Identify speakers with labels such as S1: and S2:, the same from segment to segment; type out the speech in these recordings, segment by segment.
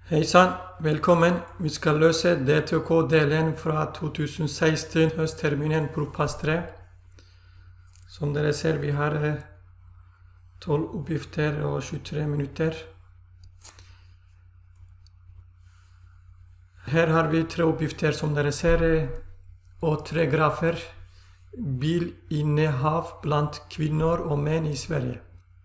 S1: Hei sann, velkommen. Vi skal løse DTK-delen fra 2016, høstterminen Propass 3. Som dere ser, vi har 12 oppgifter og 23 minutter. Her har vi 3 oppgifter som dere ser, og 3 grafer. Bilinnehav blant kvinner og menn i Sverige.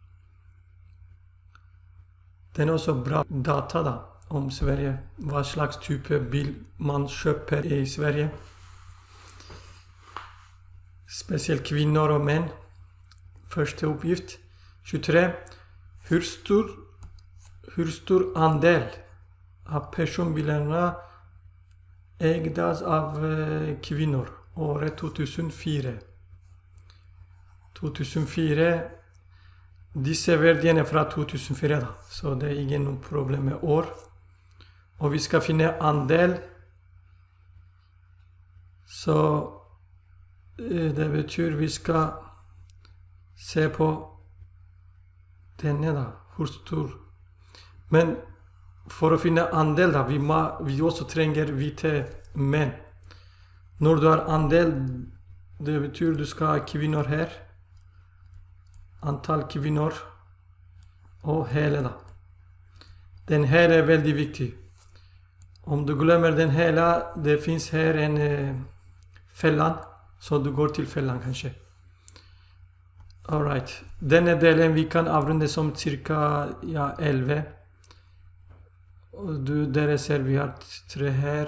S1: Det er også bra data da, om Sverige, hva slags type bil man kjøper i Sverige. Spesielt kvinner og menn. Første oppgift, 23. Hvor stor andel av personbilene eide av kvinner året 2004? 2004, disse verdiene fra 2004 da, så det er ikke noe problem med år. Og vi skal finne andel, så det betyr vi skal se på denne da, hvor stor. Men for å finne andel da, vi også trenger vite menn. Når du har andel, det betyr du skal ha kvinner her. Antall kvinner og hele da. Den hele er veldig viktig. Om du glemmer den hele, det finnes her en fellan, så du går til fellan kanskje. Alright. Denne delen vi kan avrunde som cirka 11. Og dere ser vi har 3 her.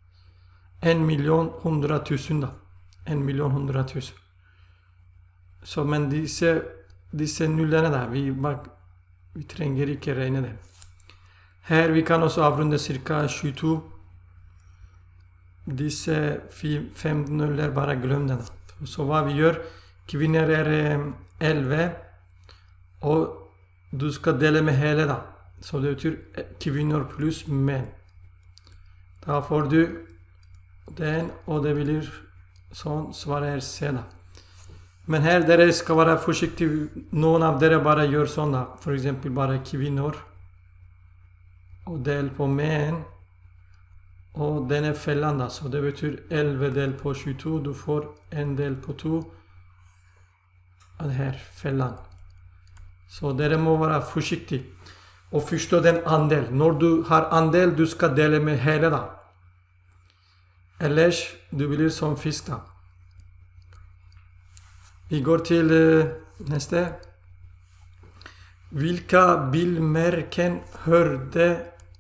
S1: 1.100.000 da. 1.100.000. Så men disse nullene da, vi trenger ikke regne dem. Her vi kan også avrunde cirka 22. Disse 5 nuller, bare glem den. Så hva vi gjør, kvinner er 11, og du skal dele med hele da. Så det betyr kvinner pluss menn. Da får du den, og det blir sånn, svaret er C da. Men her dere skal være forsiktige, noen av dere bare gjør sånn da, for eksempel bare kvinner, og del på menn, og denne fellan da, så det betyr 11 del på 22, du får 1 del på 2, og her, fellan. Så dere må være forsiktige, og forstå den andel. Når du har andel, du skal dele med hele da. Ellers, du blir som fisk da. Vi går til neste. Hvilke bilmerken hørte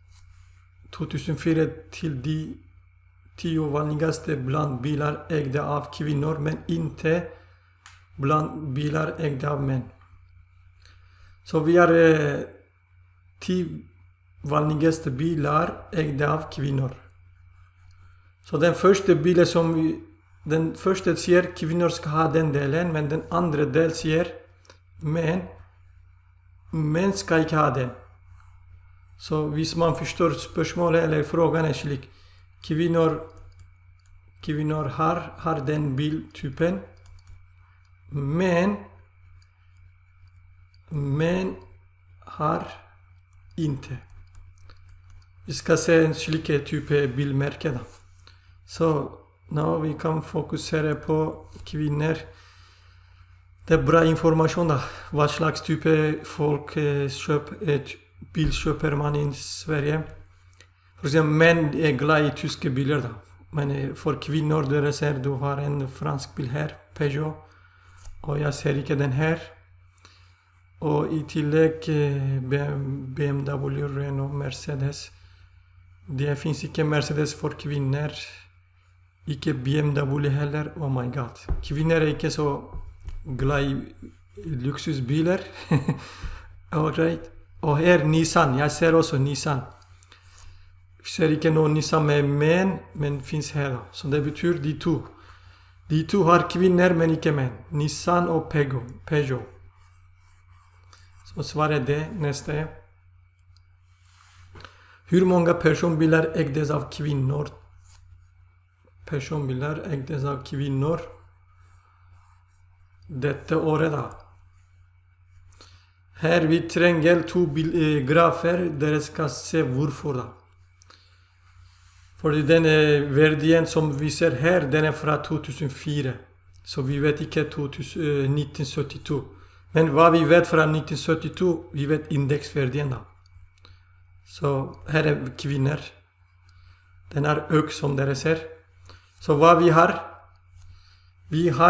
S1: 2004 til de 10 vanligste blant biler eide av kvinner, men ikke blant biler eide av menn? Så vi har 10 vanligste biler eide av kvinner. Så den første bilen som den første sier kvinner skal ha den delen, men den andre del sier menn skal ikke ha den. Så hvis man forstår spørsmålet eller frågan er slik, kvinner har den biltypen, men menn har ikke. Vi skal se en slik type bilmerke da. Så nå vi kan fokusere på kvinner. Det er bra informasjon da. Hva slags type bil kjøper man i Sverige. For eksempel, menn er glad i tyske biler da. Men for kvinner, dere ser du har en fransk bil her, Peugeot. Og jeg ser ikke den her. Og i tillegg BMW, Renault, Mercedes. Det finnes ikke Mercedes for kvinner. Ikke BMW heller, oh my god. Kvinner er ikke så glad i luksusbiler. Alright. Og her Nissan, jeg ser også Nissan. Jeg ser ikke noe Nissan med menn, men finnes her da. Så det betyr de to. De to har kvinner, men ikke menn. Nissan og Peugeot. Så svaret det neste. Hvor mange personbiler eide av kvinner? Personbiler eide av kvinner dette året da. Her vi trenger to grafer dere skal se hvorfor da. Fordi den verdien som vi ser her, den er fra 2004. Så vi vet ikke 1972. Men hva vi vet fra 1972, vi vet indeksverdien da. Så her er kvinner. Den er økt som dere ser. Så hva vi har? Vi har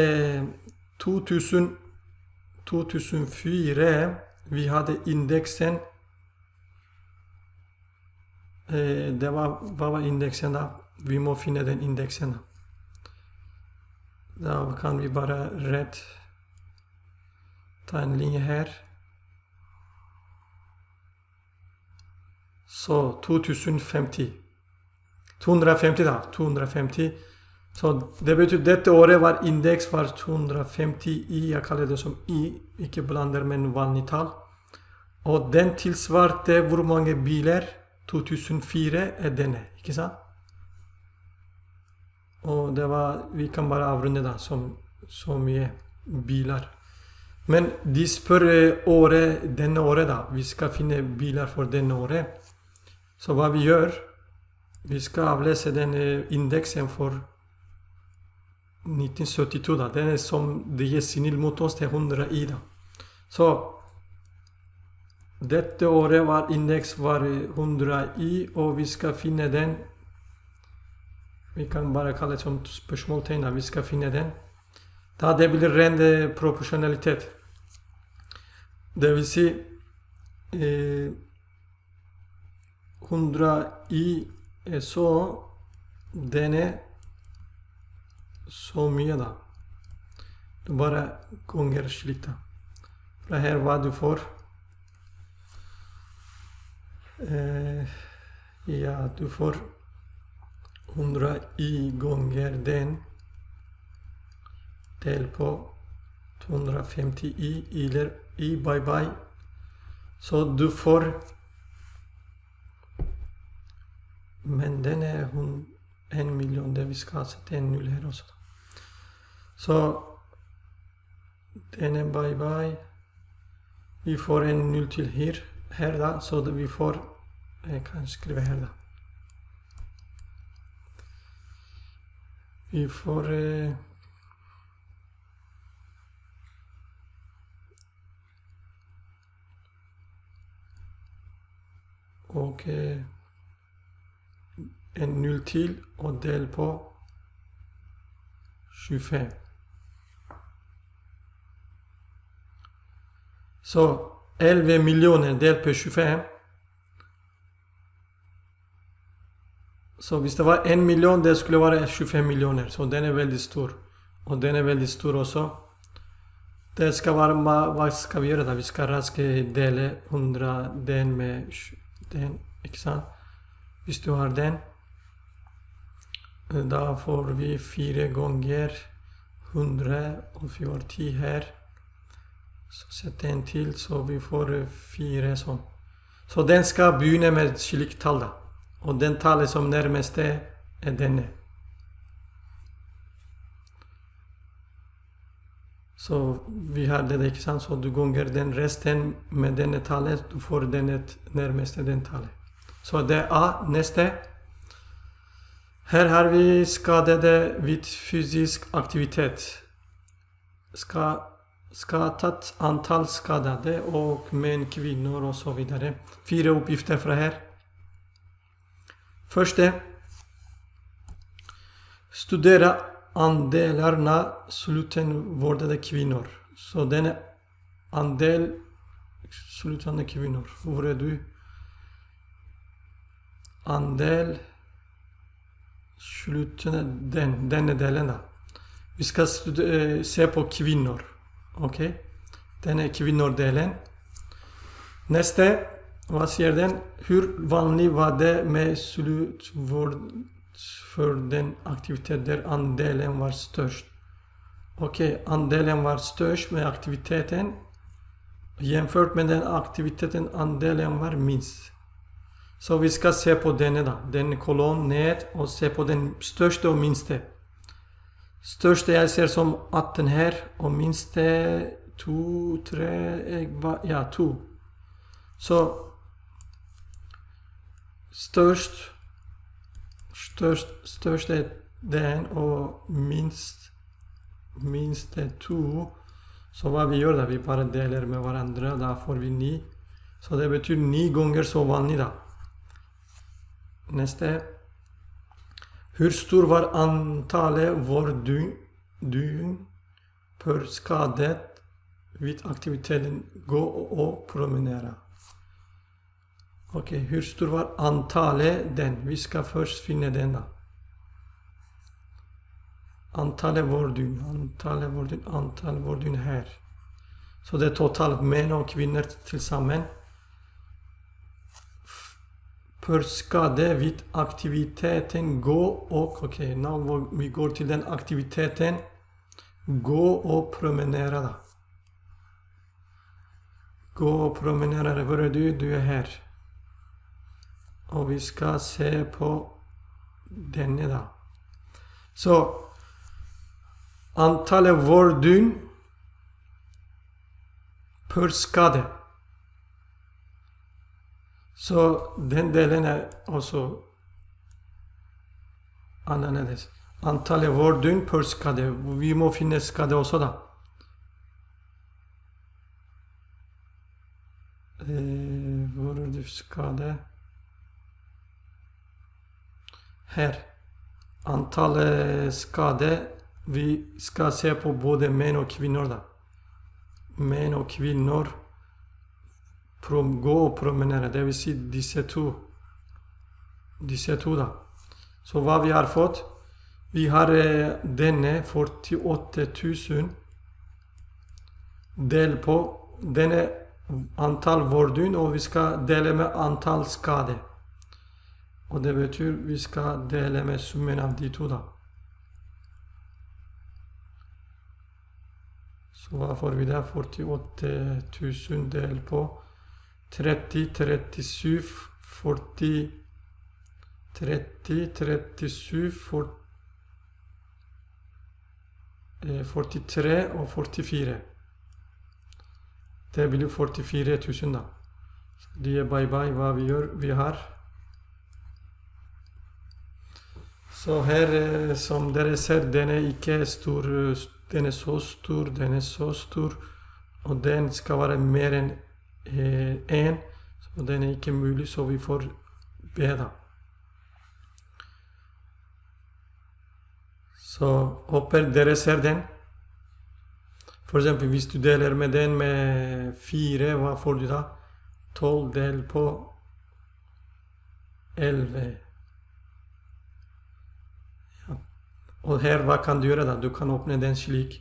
S1: 2004, vi hadde indeksen. Hva var indeksen da? Vi må finne den indeksen da. Da kan vi bare rett ta en linje her. Så 2050. 250 da, 250. Så det betyr dette året var indeks var 250 i, jeg kaller det som i, ikke blander med en vanlig tall. Og den tilsvarte hvor mange biler? 2004 er denne, ikke sant? Og det var, vi kan bare avrunde da, som så mye biler. Men de spør denne året da, vi skal finne biler for denne året. Så hva vi gjør, vi skal avlese denne indeksen for 1972 da. Den er som det gir senil mot oss til 100 i da. Så dette året var indeks var 100 i, og vi skal finne den. Vi kan bare kalle det som spørsmålstegn da, vi skal finne den. Da det blir ren proporsjonalitet. Det vil si 100 i er så denne så mye da. Du bare ganger slik da. Fra her hva du får. Ja, du får 100 i ganger den. Del på 250 i, eller i bye bye. Så du får, men den er 1 million, det vi skal sette en null her også. Så den er bye bye. Vi får en null til her da, så vi får, jeg kan skrive her da. Vi får og en null til og del på 25. Så 11 millioner delt på 25. Så hvis det var 1 million, det skulle være 25 millioner. Så den er veldig stor. Og den er veldig stor også. Det skal være, hva skal vi gjøre da? Vi skal raskt dele 100 den med den, ikke sant? Hvis du har den, da får vi 4 ganger 100, og vi har 10 her. Så sett en til, så vi får 4 sånn. Så den skal begynne med slik tall da. Og den tallet som nærmeste er denne. Så vi har det, ikke sant? Så du ganger den resten med denne tallet, du får denne nærmeste den tallet. Så det er A, neste. Her har vi skadede ved fysisk aktivitet. Skal tatt antall skadede og menn, kvinner og så videre. 4 oppgifter fra her. Første, studere andelerne sluttenvordede kvinner. Så denne andel sluttende kvinner. Hvor er du? Andel sluttende, denne delen da. Vi skal se på kvinner. Ok? Denne kvinnerdelen. Neste. Hva sier den? Hvor vanlig var det med sluttvord for den aktivitet der andelen var størst? Ok, andelen var størst med aktiviteten, jevnført med den aktiviteten andelen var minst. Så vi skal se på denne da, denne kolonn ned, og se på den største og minste. Største jeg ser som 18 her, og minste 2, 3, ja, 2. Så størst er den, og minst er 2. Så hva vi gjør da? Vi bare deler med hverandre, da får vi 9. Så det betyr 9 ganger så vanlig da. Neste. Hvor stor var antallet vårdøgn per skadet ved aktiviteten gå og promenere? Ok, hvor stor var antallet den? Vi skal først finne den da. Antallet vårdøgn her. Så det er totalt menn og kvinner til sammen. Per skade ved aktiviteten gå og, ok, nå vi går til den aktiviteten, gå og promenere da. Gå og promenere, hvor er du? Du er her. Og vi skal se på denne da. Så, antallet vårdøgn per skade. Så den delen er også annerledes. Antallet vårdøgn per skade. Vi må finne skade også da. Hvor er det skade? Her. Antallet skade. Vi skal se på både menn og kvinner da. Menn og kvinner gå og promenere, det vil si disse to da. Så hva vi har fått? Vi har denne 48 000 del på denne antall vårdøgn, og vi skal dele med antall skade. Og det betyr vi skal dele med summen av de to da. Så hva får vi da? 48 000 del på 30, 37, 40, 30, 37, 43 og 44. Det blir 44 000 da. Så det er bye hva vi gjør. Vi har. Så her, som dere ser, den er ikke stor, den er så stor, den er så stor, og den skal være mer enn 1, så den er ikke mulig, så vi får B da. Så håper dere ser den. For eksempel, hvis du deler med den med 4, hva får du da? 12 del på 11. Ja. Og her, hva kan du gjøre da? Du kan åpne den slik.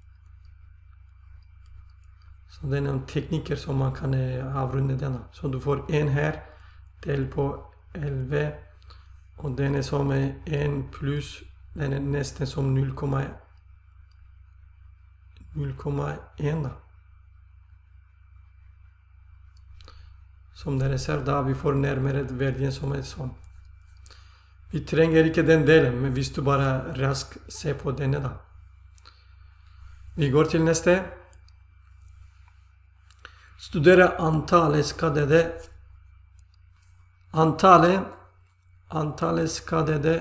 S1: Så det er noen teknikker som man kan avrunde den da. Så du får 1 her, del på 11, og den er som 1 pluss, den er nesten som 0,1 da. Som dere ser da, vi får nærmere verdien som er sånn. Vi trenger ikke den delen, men hvis du bare raskt ser på denne da. Vi går til neste. Studere antallet skadede. Antallet skadede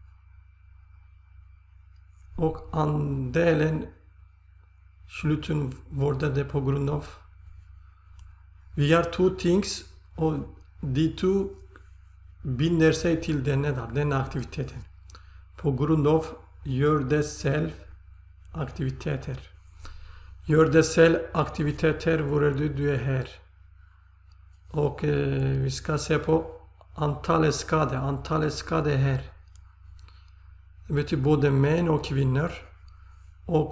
S1: og andelen sluttvordede på grunn av. Vi har to ting, og de to binder seg til denne aktiviteten. På grunn av gjør det selv aktiviteter. Gjør det selv aktiviteter, hvor er du? Du er her. Og vi skal se på antallet skade. Antallet skade her. Det betyr både menn og kvinner. Og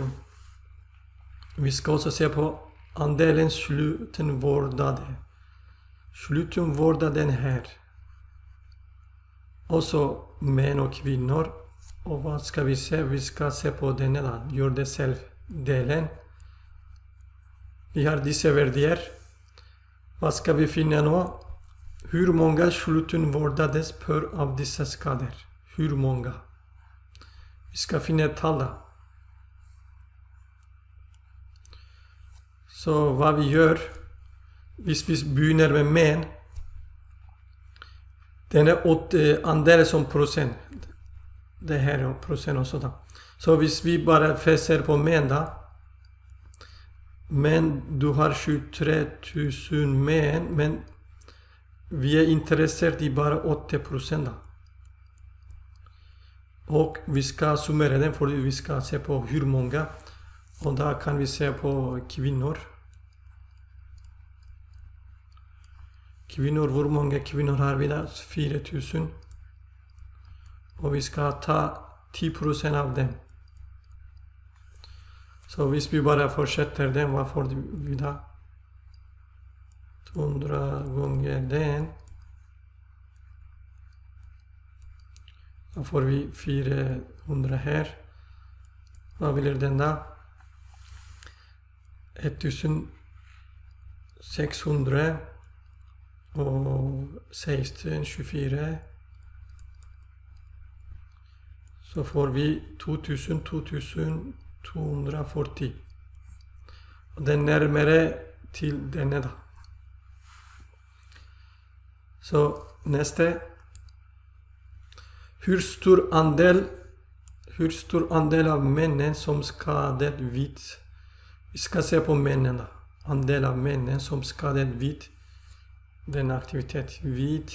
S1: vi skal også se på andelen sluttvordede. Sluttvordede her. Også menn og kvinner. Og hva skal vi se? Vi skal se på denne da. Gjør det selv delen. Vi har disse verdier. Hva skal vi finne nå? Hvor mange sluttvordede per av disse skader? Hvor mange? Vi skal finne tallet. Så hva vi gjør, hvis vi begynner med men, denne andelen som prosent, det her er prosent også da. Så hvis vi bare ser på men da, men du har 23 000 men vi er interessert i bare 8% da. Og vi skal summere den fordi vi skal se på hvor mange, og da kan vi se på kvinner. Kvinner, hvor mange kvinner har vi da? 4000. Og vi skal ta 10% av dem. Så hvis vi bare fortsetter den, hva får vi da? 200 ganger den. Da får vi 400 her. Hva blir den da? 1600 og 1624. Så får vi 2240. Og den nærmere til denne da. Så neste. Hvor stor andel av mennene som skadet hvit? Vi skal se på mennene. Andel av mennene som skadet hvit. Den aktivitet hvit.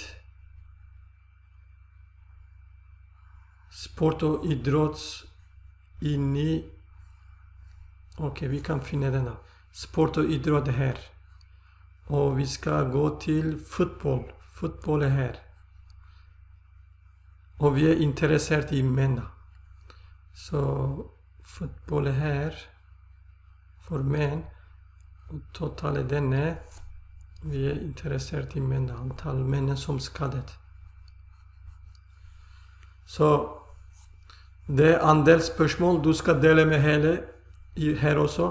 S1: Sport og idrott inni. Ok, vi kan finne den da. Sport og idrott her. Og vi skal gå til fotball. Fotball er her. Og vi er interessert i menn da. Så fotball er her. For menn. Og totalt denne. Vi er interessert i menn da. Antall menn som skadet. Så det er andel spørsmål du skal dele med hele her også.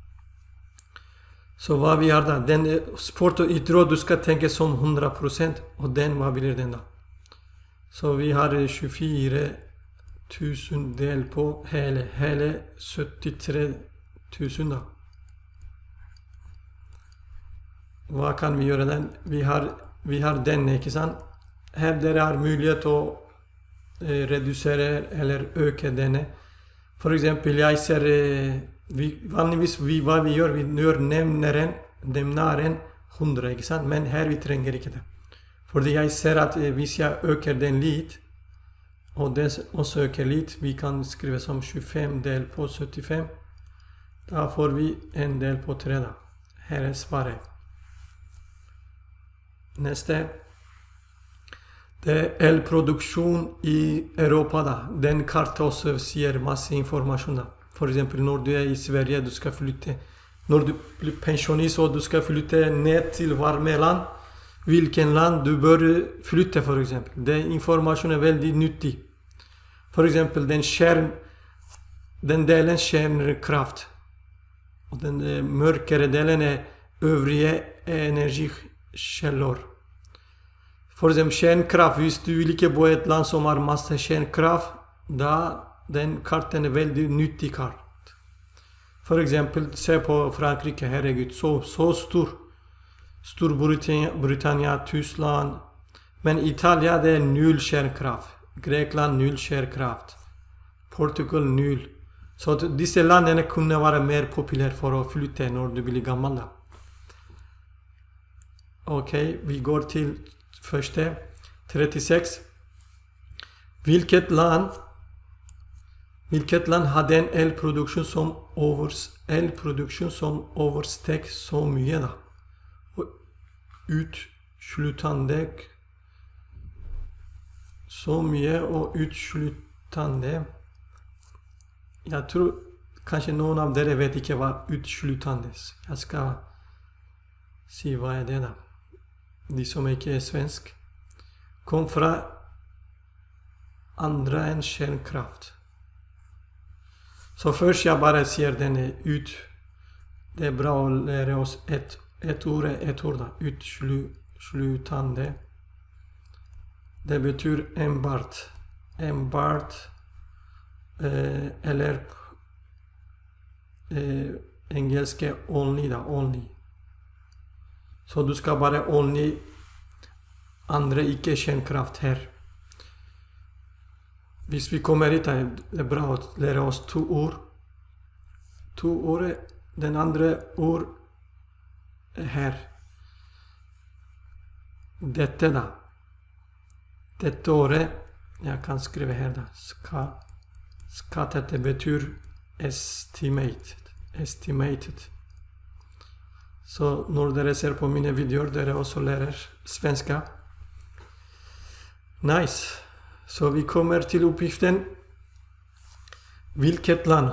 S1: Så hva vi har da? Den sport og idrott du skal tenke som 100%, og den, hva blir den da? Så vi har 24 000 del på hele 73 000 da. Hva kan vi gjøre den? Vi har den, ikke sant? Her dere har mulighet til å redusere eller øke denne. For eksempel, jeg ser, vanligvis hva vi gjør, vi nevner 100, ikke sant? Men her vi trenger ikke det. Fordi jeg ser at hvis jeg øker den litt, og den også øker litt, vi kan skrive som 25 del på 75, da får vi en del på 3 da. Her er svaret. Neste. Det er elproduksjon i Europa da. Den kartet også sier masse informasjon da. For eksempel når du er i Sverige, du skal flytte. Når du blir pensjonist og du skal flytte ned til varme land, hvilken land du bør flytte for eksempel. Den informasjonen er veldig nyttig. For eksempel den delen kjernekraft. Og den mørkere delen er øvrige energikjeller. For eksempel kjernekraft, hvis du vil ikke bo i et land som har masse kjernekraft, da den karten er veldig nyttig kart. For eksempel, se på Frankrike, herregud, så stor. Storbritannia, Tyskland. Men Italia, det er 0 kjernekraft. Grekland, 0 kjernekraft. Portugal, 0. Så disse landene kunne være mer populære for å flytte når du blir gammel da. Ok, vi går til første, 36. Hvilket land hadde en elproduksjon som oversteg så mye da? Og utsluttende så mye og utsluttende. Jeg tror kanskje noen av dere vet ikke hva utsluttende er. Jeg skal si hva er det da. De som ikke er svensk, kom fra andre enn kjernekraft. Så først jeg bare sier denne ut. Det er bra å lære oss et ord da. Utsluttende. Det betyr embart. Embart eller engelske only da, only. Så du skal bare only andre ikke kjernkraft her. Hvis vi kommer hit, det er bra å lære oss 2 ord. 2 ord, den andre ord er her. Dette da. Dette året, jeg kan skrive her da, dette betyr estimated. Estimated. Så når dere ser på mine videoer, dere også lærer svenska. Nice. Så vi kommer til oppgiften. Hvilket land?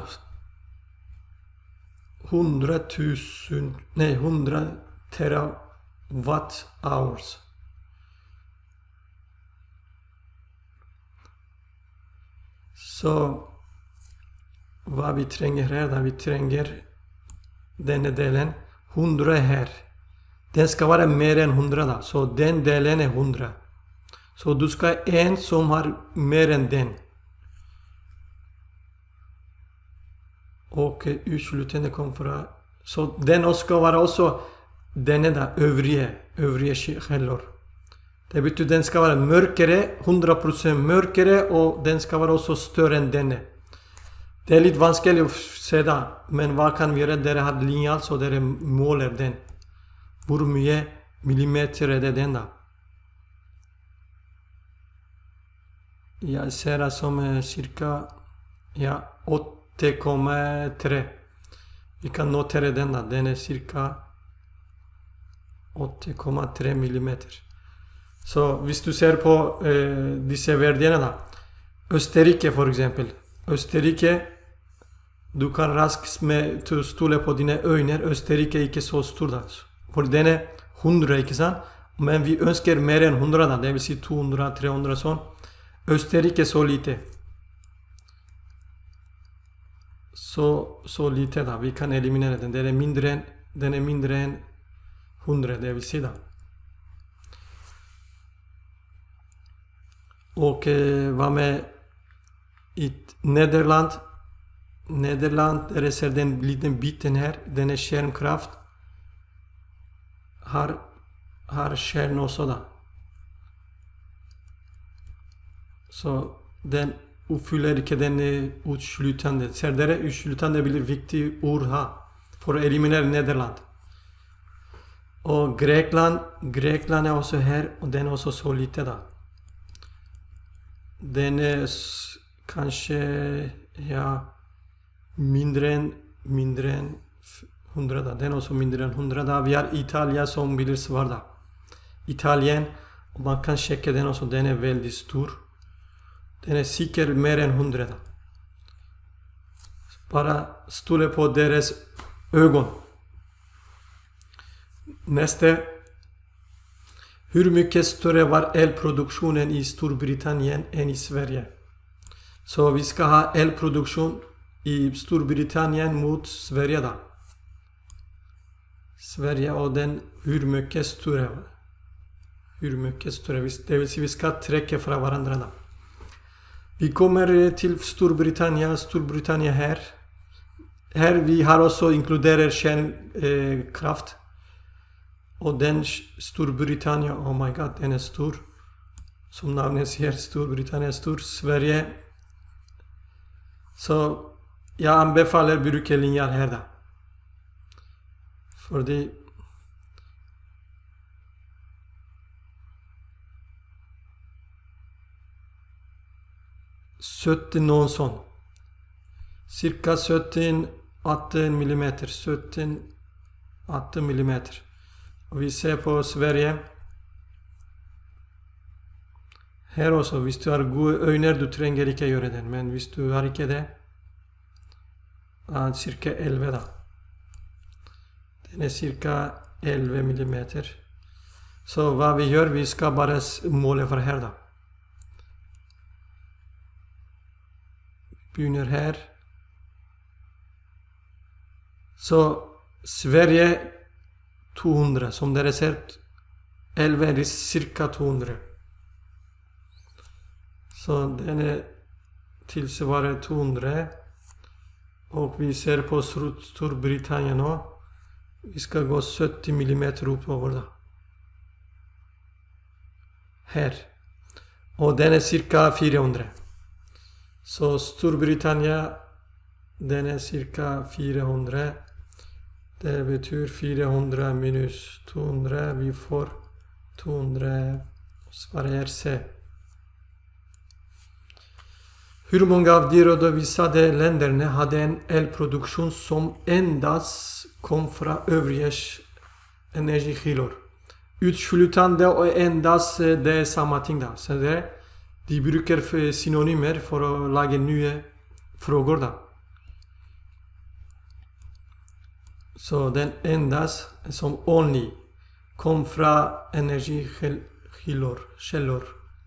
S1: 100 terawatt hours. Så hva vi trenger her da? Vi trenger denne delen. 100 her. Den skal være mer enn 100 da. Så den delen er 100. Så du skal ha en som har mer enn den. Og utslutende kom fra. Så den skal være også denne da, øvrige skjeller. Det betyr den skal være mørkere, 100% mørkere, og den skal være også større enn denne. Det er litt vanskelig å se da, men hva kan vi gjøre? Dere har linjal, så dere måler den. Hvor mye millimeter er det den da? Jeg ser det som cirka 8,3. Vi kan notere den da. Den er cirka 8,3 millimeter. Så hvis du ser på disse verdiene da. Østerrike for eksempel. Østerrike, du kan raskt stole på dine øyne. Østerrike er ikke så stor da. For den er 100, ikke sant? Men vi ønsker mer enn 100 da. Det vil si 200, 300 sånn. Østerrike er så lite. Så lite da. Vi kan eliminere den. Den er mindre enn 100, det vil si da. Og hva med i Nederland? Nederland, dere ser den liten biten her. Denne skjermkraft har skjerm også da. Så den oppfyller ikke den utsluttende. Ser dere, utsluttende blir viktig ord ha for å eliminere Nederland. Og Grekland er også her, og den er også så lite da. Den er kanskje, mindre enn 100 da. Den er også mindre enn 100 da. Vi har Italia som blir svar da. Italien, og man kan sjekke den også, den er veldig stor. Den er sikkert mer enn 100 da. Bare stole på deres øyne. Neste. Hvor mye større var elproduksjonen i Storbritannia enn i Sverige? Så vi skal ha elproduksjon i Storbritannia mot Sverige da. Sverige og den hvor mye større. Hvor mye større. Det vil si vi skal trekke fra hverandre da. Vi kommer til Storbritannia her. Her vi har også inkluderer kjernekraft. Og den Storbritannia, oh my god, den er stor. Som navnet sier, Storbritannia er stor. Sverige. Så jeg anbefaler å bruke linjer her da. Fordi 17 noe sånn. Cirka 17-18 millimeter. 17-18 millimeter. Og vi ser på Sverige. Her også, hvis du har gode øyne, du trenger ikke gjøre den. Men hvis du har ikke det, cirka 11 da. Den er cirka 11 millimeter. Så hva vi gjør, vi skal bare måle fra her da. Begynner her. Så Sverige 200, som dere ser, 11 er cirka 200. Så denne tilsvarer 200. Og vi ser på Storbritannia nå. Vi skal gå 70 millimeter oppover da. Her. Og den er ca. 400. Så Storbritannia, den er ca. 400. Det betyr 400 minus 200. Vi får 200. Svaret er C. Hvor mange av de redovisede landene hadde en elproduksjon som endast kom fra øvrige energikilder? Utelukkende og endast det samme ting da. Så de bruker synonymer for å lage nye frågor da. Så den endast som only kom fra energikilder.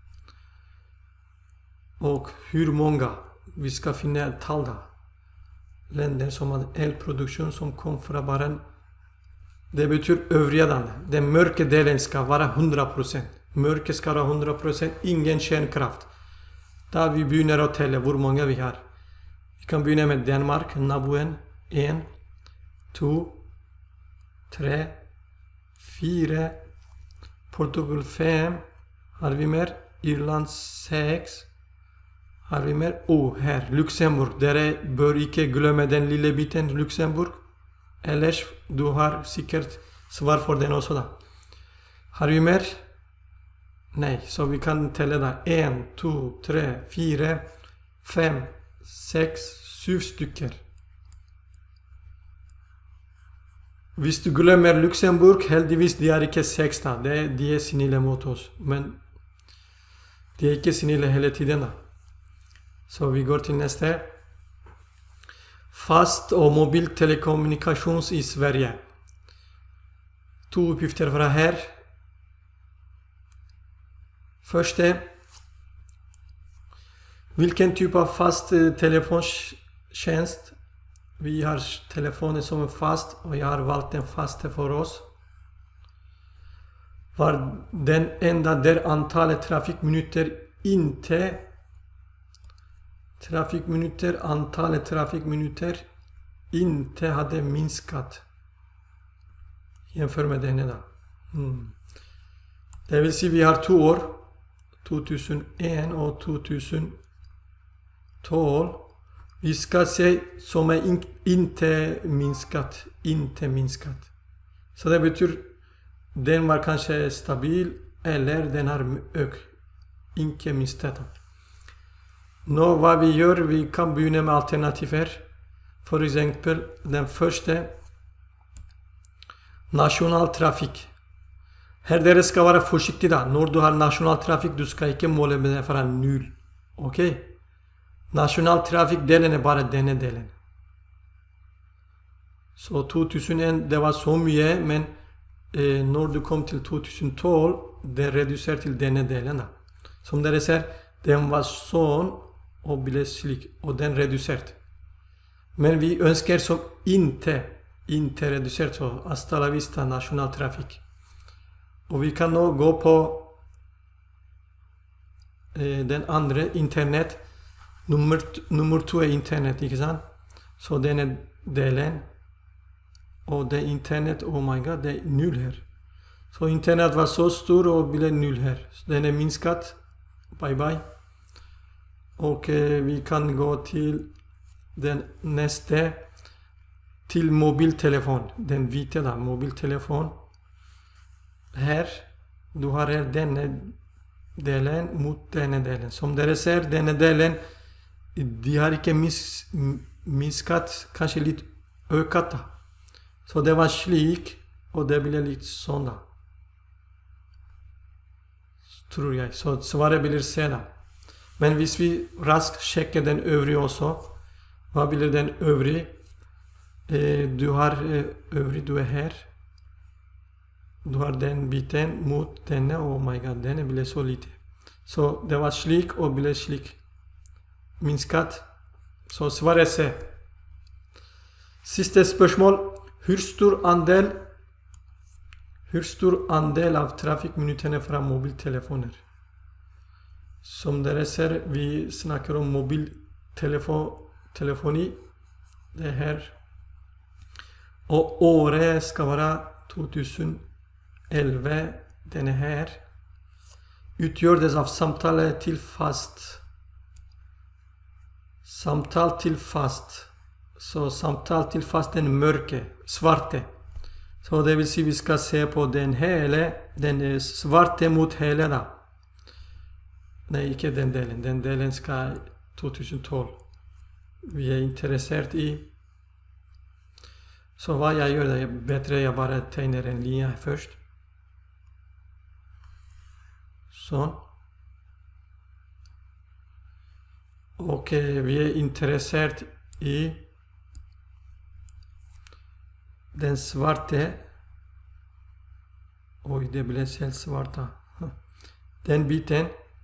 S1: Og hvor mange, vi skal finne et tall da. Länder som har elproduksjon som kom fra bare. Det betyr øvrige land. Den mørke delen skal være 100%. Mørke skal være 100%, ingen kjernekraft. Da vi begynner å telle hvor mange vi har. Vi kan begynne med Danmark, naboen. 1, 2, 3, 4. Portugal 5. Har vi mer? Irland 6. Har vi mer? Her, Luxemburg. Dere bør ikke glemme den lille biten Luxemburg. Ellers, du har sikkert svar for den også da. Har vi mer? Nei, så vi kan telle da. 1, 2, 3, 4, 5, 6, 7 stykker. Hvis du glemmer Luxemburg, heldigvis de er ikke 6 da. De er snille mot oss. Men de er ikke snille hele tiden da. Så vi går til neste. Fast og mobil telekommunikasjon i Sverige. 2 oppgifter fra her. Første. Hvilken type av fast telefonstjenest? Vi har telefonen som er fast, og jeg har valgt den faste for oss. Var den enda der antallet trafikkminutter inntil antallet trafikkminutter inntil hadde minsket. Jevnfør med denne da. Det vil si vi har 2 år. 2001 og 2012. Vi skal se som er inntil minsket. Så det betyr den var kanskje stabil, eller den har økt. Ikke mistet. Nå hva vi gjør, vi kan begynne med alternativer. For eksempel den første. Nasjonal trafikk. Her dere skal være forsiktige da. Når du har nasjonal trafikk, du skal ikke måle med det fra 0. Ok? Nasjonal trafikk-delen er bare denne delen. Så 2001, det var så mye, men når du kom til 2012, det redusert til denne delen da. Som dere ser, den var sånn, og ble slik, og den redusert. Men vi ønsker som inntil redusert, så hasta la vista nasjonal trafikk. Og vi kan nå gå på den andre, internett. Nummer 2 er internett, ikke sant? Så denne delen, og det internett, oh my god, det er 0 her. Så internett var så stor, og ble 0 her. Så den er minsket. Bye bye. Og vi kan gå til den neste, til mobiltelefon. Den hvite da, mobiltelefon. Her, du har her denne delen mot denne delen. Som dere ser, denne delen, de har ikke miskat, kanskje litt øket da. Så det var slik, og det ble litt sånn da. Tror jeg. Så svaret blir C da. Men hvis vi raskt sjekker den øvrige også, hva blir den øvrige? Du har øvrig, du er her. Du har den biten mot denne, oh my god, denne ble så lite. Så det var slik og ble slik. Minsket. Så svaret C. Siste spørsmål. Hvor stor andel av trafikkminuttene fra mobiltelefoner? Som dere ser, vi snakker om mobiltelefoni. det her. Og året skal være 2011. Denne her utgjøres av samtale til fast. Samtale til fast. Så samtale til fast den mørke, svarte. Så det vil si vi skal se på den hele, den svarte mot hele da. Nei, ikke den delen. Den delen skal 2012. Vi er interessert i. Så hva jeg gjør, det er bedre jeg bare tegner en linje først. Sånn. Ok, vi er interessert i den svarte. Oi, det ble selv svart da. Den biten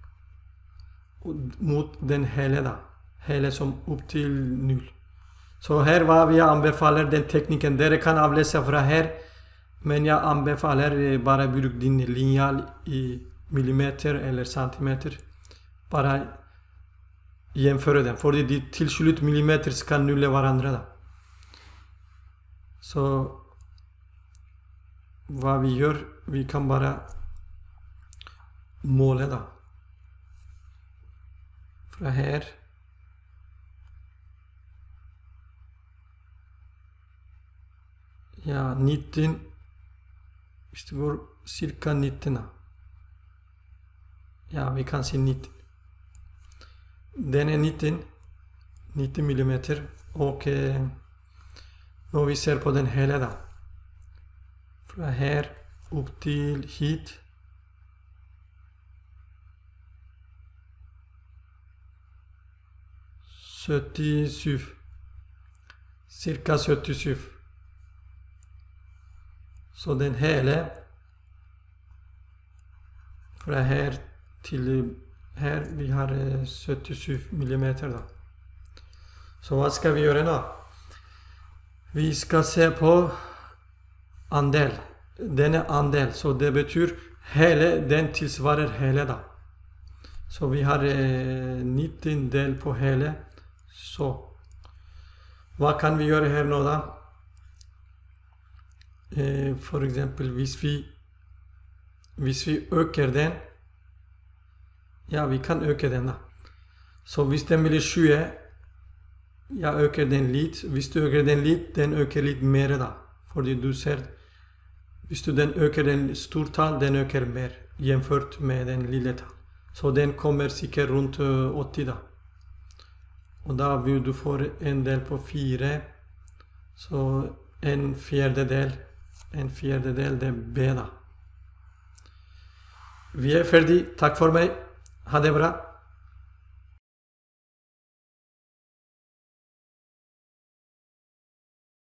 S1: mot den hele da. Hele som opp til 0. Så her hva vi anbefaler den teknikken. Dere kan avlese fra her, men jeg anbefaler bare bruk din linjal i millimeter eller centimeter. Bare gjenføre dem, fordi de til slutt millimeter skal nulle hverandre da. Så hva vi gjør, vi kan bare måle da. Fra her. Ja, 19. Hvis det går cirka 19 da. Ja, vi kan si 19. Den er 90 millimeter, og når vi ser på den hele da, fra her opp til hit, cirka 77. Så den hele, fra her til her, vi har 77 millimeter da. Så hva skal vi gjøre nå? Vi skal se på andel. Denne andel, så det betyr hele, den tilsvarer hele da. Så vi har 19 del på hele. Så hva kan vi gjøre her nå da? For eksempel hvis vi øker den, ja, vi kan øke den da. Så hvis den blir 20, jeg øker den litt. Hvis du øker den litt, den øker litt mer da. Fordi du ser, hvis du den øker den stor tall, den øker mer, gjenført med den lille tall. Så den kommer sikkert rundt 80 da. Og da vil du få en del på 4, så en fjerdedel, det er B da. Vi er ferdig. Takk for meg. Ha det bra.